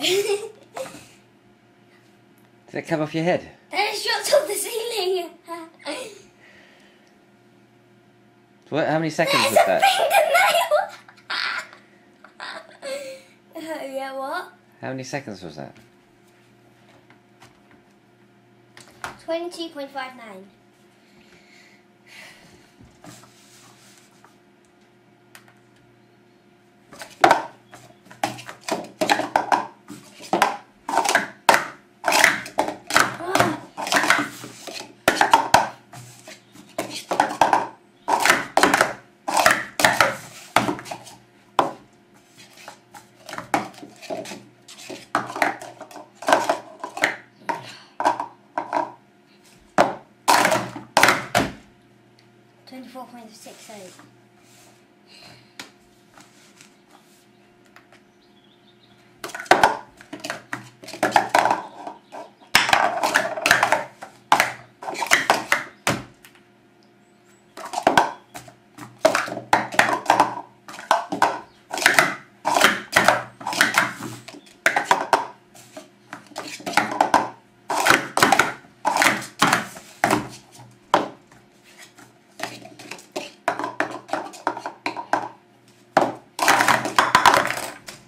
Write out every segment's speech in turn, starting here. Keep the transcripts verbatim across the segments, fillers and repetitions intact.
Did it come off your head? Then it dropped off the ceiling. What? How many seconds There's was a that? fingernail. Oh yeah, what? How many seconds was that? Twenty-two point five nine. Twenty-four point six eight.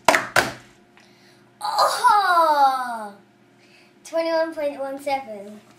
Twenty-one point one seven.